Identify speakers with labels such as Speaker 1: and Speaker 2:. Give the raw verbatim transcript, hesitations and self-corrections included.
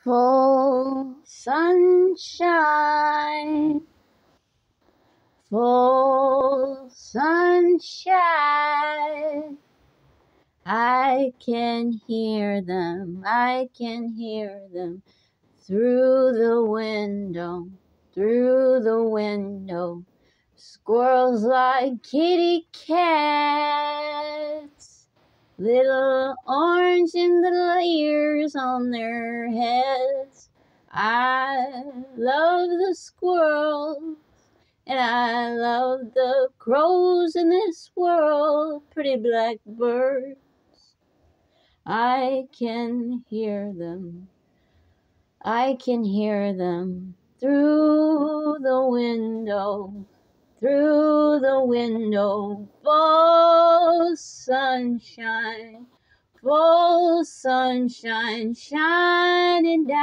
Speaker 1: Full sunshine, full sunshine. I can hear them, I can hear them through the window, through the window. Squirrels like kitty cats, little orange and little ears on their heads. I love the squirrels, and I love the crows in this world, pretty black birds. I can hear them, I can hear them through the window, through the window. Full sunshine, full sunshine shining down.